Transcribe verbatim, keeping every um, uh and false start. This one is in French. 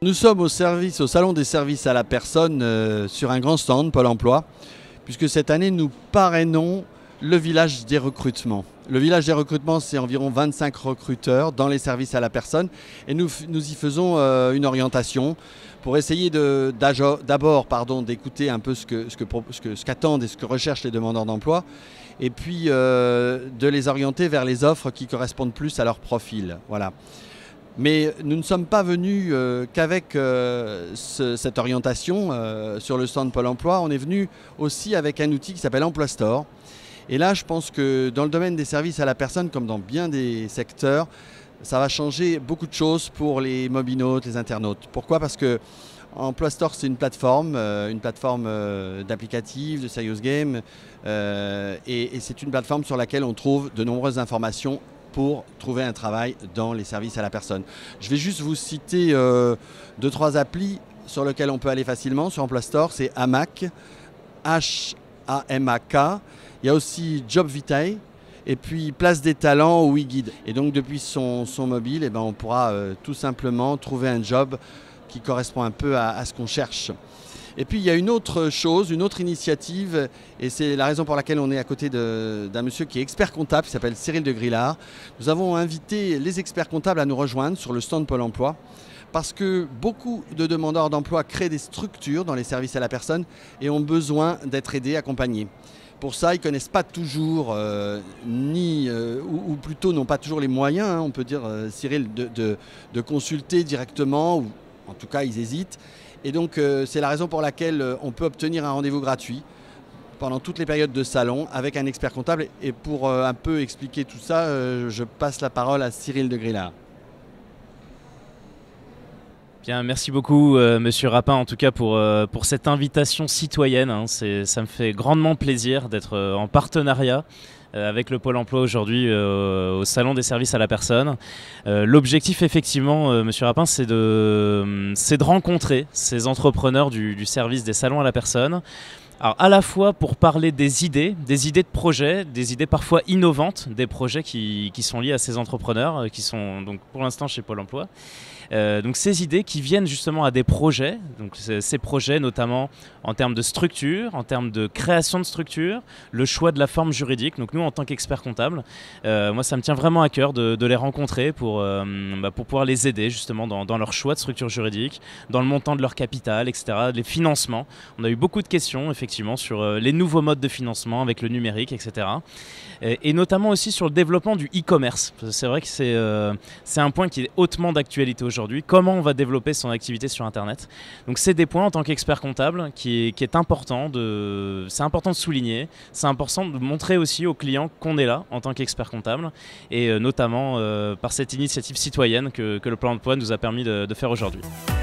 Nous sommes au service, au salon des services à la personne euh, sur un grand stand Pôle emploi, puisque cette année nous parrainons le village des recrutements. Le village des recrutements, c'est environ vingt-cinq recruteurs dans les services à la personne et nous, nous y faisons euh, une orientation pour essayer d'abord d'écouter un peu ce que, ce que, ce que, ce qu'attendent et ce que recherchent les demandeurs d'emploi et puis euh, de les orienter vers les offres qui correspondent plus à leur profil. Voilà. Mais nous ne sommes pas venus euh, qu'avec euh, ce, cette orientation euh, sur le stand Pôle emploi. On est venu aussi avec un outil qui s'appelle Emploi Store. Et là, je pense que dans le domaine des services à la personne, comme dans bien des secteurs, ça va changer beaucoup de choses pour les mobinautes, les internautes. Pourquoi ? Parce que Emploi Store, c'est une plateforme, euh, une plateforme euh, d'applicatifs, de serious game. Euh, et et c'est une plateforme sur laquelle on trouve de nombreuses informations pour trouver un travail dans les services à la personne. Je vais juste vous citer euh, deux, trois applis sur lesquelles on peut aller facilement sur Emploi Store. C'est Hamac, H A M A K. Il y a aussi Job Vitae et puis Place des Talents ou WeGuide. Et donc depuis son, son mobile, eh ben, on pourra euh, tout simplement trouver un job qui correspond un peu à, à ce qu'on cherche. Et puis il y a une autre chose, une autre initiative, et c'est la raison pour laquelle on est à côté d'un monsieur qui est expert comptable, qui s'appelle Cyril de Grillard. Nous avons invité les experts comptables à nous rejoindre sur le stand Pôle emploi, parce que beaucoup de demandeurs d'emploi créent des structures dans les services à la personne et ont besoin d'être aidés, accompagnés. Pour ça, ils ne connaissent pas toujours, euh, ni, euh, ou, ou plutôt n'ont pas toujours les moyens, hein, on peut dire, euh, Cyril, de, de, de consulter directement, ou en tout cas ils hésitent. Et donc euh, c'est la raison pour laquelle euh, on peut obtenir un rendez-vous gratuit pendant toutes les périodes de salon avec un expert comptable. Et pour euh, un peu expliquer tout ça, euh, je passe la parole à Cyril de Grillard. Bien, merci beaucoup euh, Monsieur Rapin en tout cas pour, euh, pour cette invitation citoyenne. Hein. Ça me fait grandement plaisir d'être euh, en partenariat euh, avec le Pôle emploi aujourd'hui euh, au Salon des services à la personne. Euh, L'objectif effectivement, euh, Monsieur Rapin, c'est de, euh, c'est de rencontrer ces entrepreneurs du, du service des salons à la personne. Alors à la fois pour parler des idées, des idées de projets, des idées parfois innovantes, des projets qui, qui sont liés à ces entrepreneurs, qui sont donc pour l'instant chez Pôle emploi. Euh, donc ces idées qui viennent justement à des projets, donc ces projets notamment en termes de structure, en termes de création de structure, le choix de la forme juridique. Donc nous en tant qu'experts comptables, euh, moi ça me tient vraiment à cœur de, de les rencontrer pour, euh, bah, pour pouvoir les aider justement dans, dans leur choix de structure juridique, dans le montant de leur capital, et cetera, les financements. On a eu beaucoup de questions effectivement sur euh, les nouveaux modes de financement avec le numérique, et cetera. Et, et notamment aussi sur le développement du e-commerce. C'est vrai que c'est euh, c'est un point qui est hautement d'actualité aujourd'hui. Comment on va développer son activité sur Internet. Donc c'est des points en tant qu'expert comptable qui est, qui est important de, c'est important de souligner, c'est important de montrer aussi aux clients qu'on est là en tant qu'expert comptable et euh, notamment euh, par cette initiative citoyenne que, que le Pôle emploi nous a permis de, de faire aujourd'hui.